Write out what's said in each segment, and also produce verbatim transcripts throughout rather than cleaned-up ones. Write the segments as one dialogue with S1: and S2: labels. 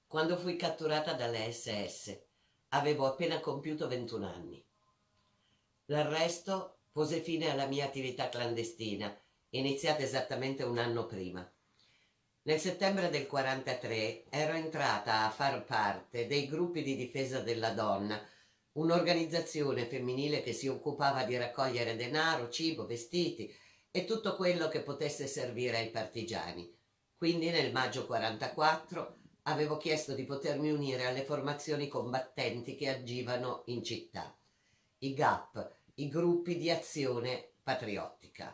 S1: quando fui catturata dalle S S. Avevo appena compiuto ventuno anni. L'arresto pose fine alla mia attività clandestina, iniziata esattamente un anno prima. Nel settembre del quarantatré ero entrata a far parte dei gruppi di difesa della donna, un'organizzazione femminile che si occupava di raccogliere denaro, cibo, vestiti e tutto quello che potesse servire ai partigiani. Quindi nel maggio quarantaquattro avevo chiesto di potermi unire alle formazioni combattenti che agivano in città, i G A P, i gruppi di azione patriottica.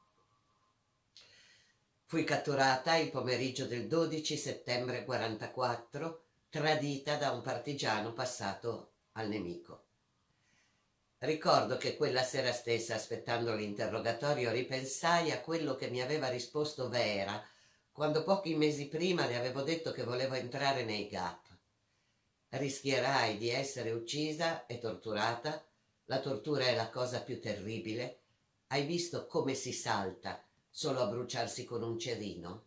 S1: Fui catturata il pomeriggio del dodici settembre quarantaquattro, tradita da un partigiano passato al nemico. Ricordo che quella sera stessa, aspettando l'interrogatorio, ripensai a quello che mi aveva risposto Vera, quando pochi mesi prima le avevo detto che volevo entrare nei G A P. Rischierai di essere uccisa e torturata? La tortura è la cosa più terribile. Hai visto come si salta solo a bruciarsi con un cerino?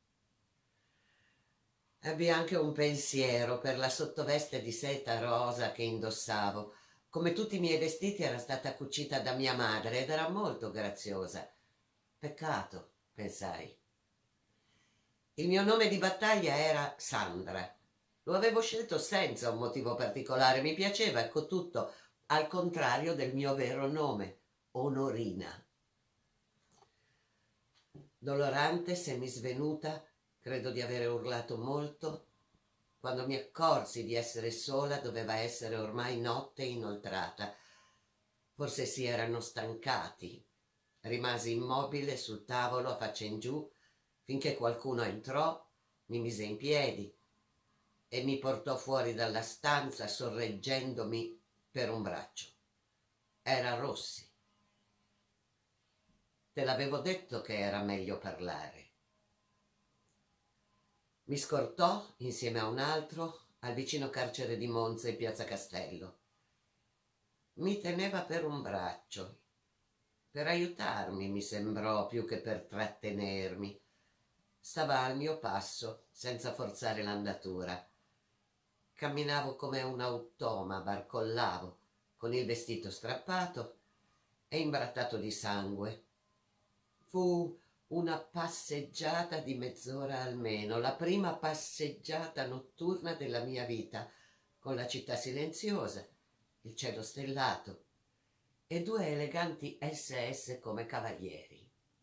S1: Ebbi anche un pensiero per la sottoveste di seta rosa che indossavo. Come tutti i miei vestiti era stata cucita da mia madre ed era molto graziosa. Peccato, pensai. Il mio nome di battaglia era Sandra. Lo avevo scelto senza un motivo particolare, mi piaceva, ecco tutto, al contrario del mio vero nome, Onorina. Dolorante, semisvenuta, credo di aver urlato molto. Quando mi accorsi di essere sola, doveva essere ormai notte inoltrata. Forse si erano stancati. Rimasi immobile sul tavolo a faccia in giù, finché qualcuno entrò, mi mise in piedi e mi portò fuori dalla stanza sorreggendomi per un braccio. Era Rossi. Te l'avevo detto che era meglio parlare. Mi scortò insieme a un altro al vicino carcere di Monza in piazza Castello. Mi teneva per un braccio, per aiutarmi, mi sembrò, più che per trattenermi. Stava al mio passo, senza forzare l'andatura. Camminavo come un automa, barcollavo, con il vestito strappato e imbrattato di sangue. Fu una passeggiata di mezz'ora almeno, la prima passeggiata notturna della mia vita, con la città silenziosa, il cielo stellato e due eleganti S S come cavalieri.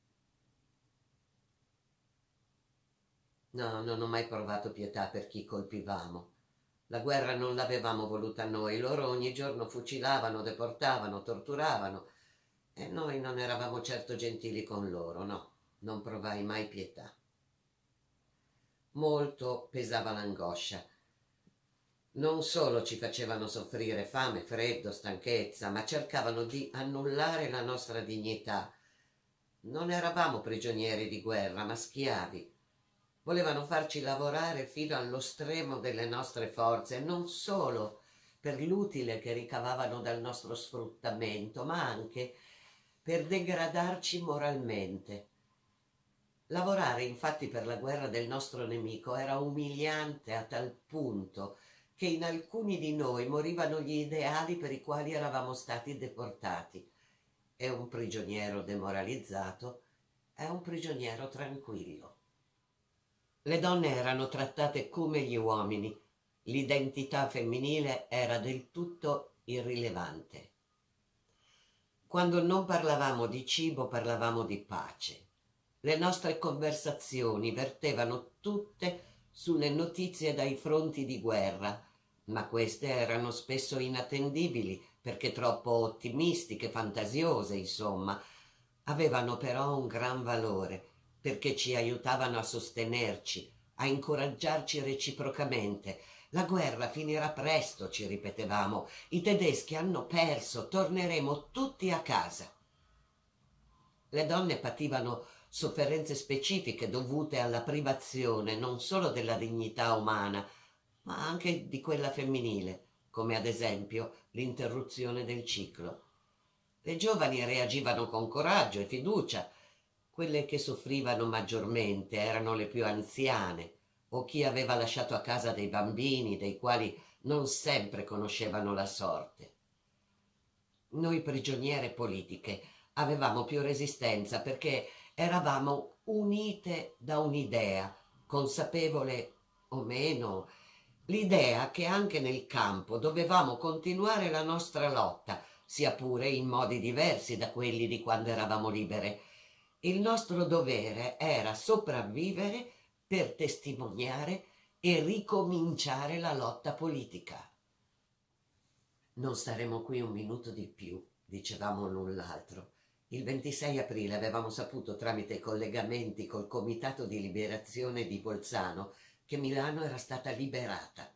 S1: No, non ho mai provato pietà per chi colpivamo. La guerra non l'avevamo voluta noi, loro ogni giorno fucilavano, deportavano, torturavano e noi non eravamo certo gentili con loro, no, non provai mai pietà. Molto pesava l'angoscia. Non solo ci facevano soffrire fame, freddo, stanchezza, ma cercavano di annullare la nostra dignità. Non eravamo prigionieri di guerra, ma schiavi. Volevano farci lavorare fino allo stremo delle nostre forze, non solo per l'utile che ricavavano dal nostro sfruttamento, ma anche per degradarci moralmente. Lavorare infatti per la guerra del nostro nemico era umiliante a tal punto che in alcuni di noi morivano gli ideali per i quali eravamo stati deportati, e un prigioniero demoralizzato è un prigioniero tranquillo. Le donne erano trattate come gli uomini, l'identità femminile era del tutto irrilevante. Quando non parlavamo di cibo parlavamo di pace. Le nostre conversazioni vertevano tutte sulle notizie dai fronti di guerra, ma queste erano spesso inattendibili perché troppo ottimistiche, fantasiose, insomma. Avevano però un gran valore perché ci aiutavano a sostenerci, a incoraggiarci reciprocamente. La guerra finirà presto, ci ripetevamo. I tedeschi hanno perso, torneremo tutti a casa. Le donne pativano sofferenze specifiche dovute alla privazione non solo della dignità umana, ma anche di quella femminile, come ad esempio l'interruzione del ciclo. Le giovani reagivano con coraggio e fiducia. Quelle che soffrivano maggiormente erano le più anziane, o chi aveva lasciato a casa dei bambini dei quali non sempre conoscevano la sorte. Noi prigioniere politiche avevamo più resistenza perché eravamo unite da un'idea, consapevole o meno, l'idea che anche nel campo dovevamo continuare la nostra lotta, sia pure in modi diversi da quelli di quando eravamo libere. Il nostro dovere era sopravvivere per testimoniare e ricominciare la lotta politica. Non staremo qui un minuto di più, dicevamo l'un l'altro. Il ventisei aprile avevamo saputo tramite i collegamenti col Comitato di Liberazione di Bolzano che Milano era stata liberata.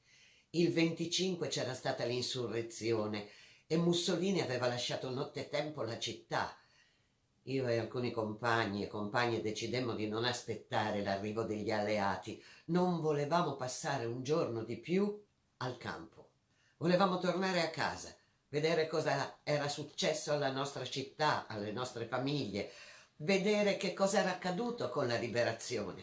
S1: Il venticinque c'era stata l'insurrezione e Mussolini aveva lasciato nottetempo la città. Io e alcuni compagni e compagne decidemmo di non aspettare l'arrivo degli alleati. Non volevamo passare un giorno di più al campo. Volevamo tornare a casa, vedere cosa era successo alla nostra città, alle nostre famiglie, vedere che cosa era accaduto con la liberazione.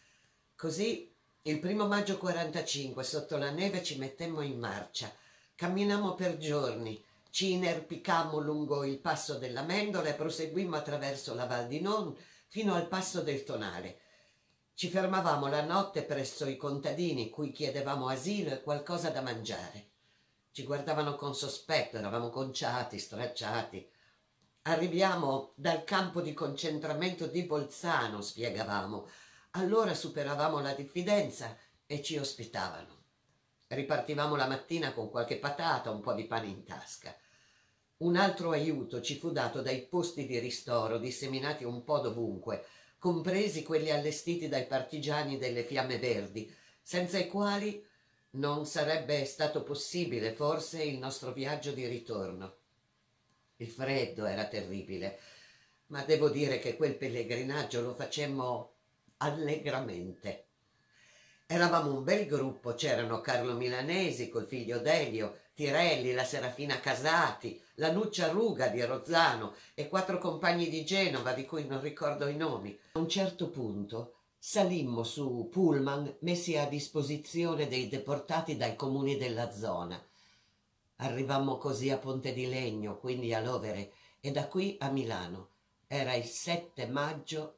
S1: Così, il primo maggio quarantacinque, sotto la neve ci mettemmo in marcia. Camminammo per giorni, ci inerpicammo lungo il passo della Mendola e proseguimmo attraverso la Val di Non fino al passo del Tonale. Ci fermavamo la notte presso i contadini cui chiedevamo asilo e qualcosa da mangiare. Ci guardavano con sospetto, eravamo conciati, stracciati. Arriviamo dal campo di concentramento di Bolzano, spiegavamo. Allora superavamo la diffidenza e ci ospitavano. Ripartivamo la mattina con qualche patata, un po' di pane in tasca. Un altro aiuto ci fu dato dai posti di ristoro disseminati un po' dovunque, compresi quelli allestiti dai partigiani delle Fiamme Verdi, senza i quali non sarebbe stato possibile forse il nostro viaggio di ritorno. Il freddo era terribile, ma devo dire che quel pellegrinaggio lo facemmo allegramente. Eravamo un bel gruppo, c'erano Carlo Milanesi col figlio Delio, Tirelli, la Serafina Casati, la Nuccia Ruga di Rozzano e quattro compagni di Genova di cui non ricordo i nomi. A un certo punto salimmo su pullman messi a disposizione dei deportati dai comuni della zona. Arrivammo così a Ponte di Legno, quindi a Lovere, e da qui a Milano. Era il sette maggio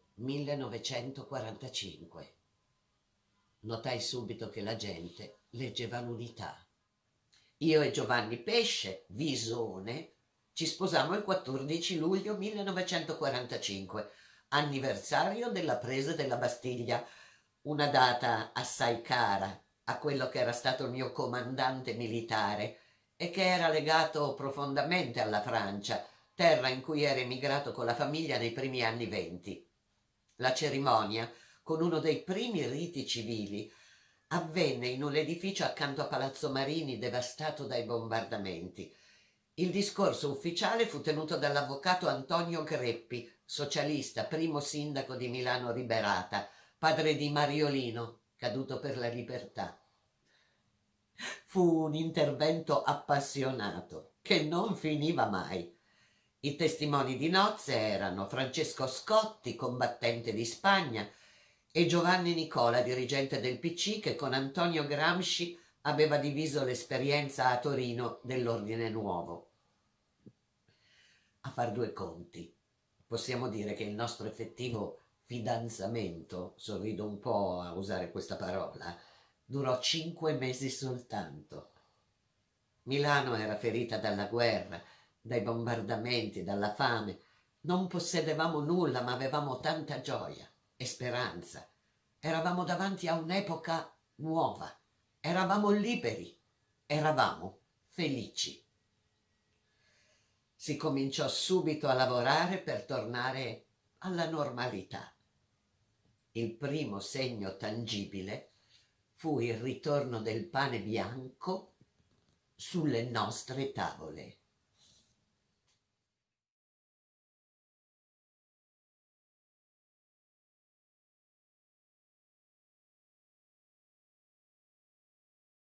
S1: millenovecentoquarantacinque. Notai subito che la gente leggeva l'Unità. Io e Giovanni Pesce, Visone, ci sposammo il quattordici luglio millenovecentoquarantacinque, anniversario della presa della Bastiglia, una data assai cara a quello che era stato il mio comandante militare e che era legato profondamente alla Francia, terra in cui era emigrato con la famiglia nei primi anni venti. La cerimonia, con uno dei primi riti civili, avvenne in un edificio accanto a Palazzo Marini devastato dai bombardamenti. Il discorso ufficiale fu tenuto dall'avvocato Antonio Greppi, socialista, primo sindaco di Milano Liberata, padre di Mariolino, caduto per la libertà. Fu un intervento appassionato, che non finiva mai. I testimoni di nozze erano Francesco Scotti, combattente di Spagna, e Giovanni Nicola, dirigente del P C, che con Antonio Gramsci aveva diviso l'esperienza a Torino dell'Ordine Nuovo. A far due conti, possiamo dire che il nostro effettivo fidanzamento, sorrido un po' a usare questa parola, durò cinque mesi soltanto. Milano era ferita dalla guerra, dai bombardamenti, dalla fame. Non possedevamo nulla, ma avevamo tanta gioia e speranza. Eravamo davanti a un'epoca nuova. Eravamo liberi. Eravamo felici. Si cominciò subito a lavorare per tornare alla normalità. Il primo segno tangibile fu il ritorno del pane bianco sulle nostre tavole.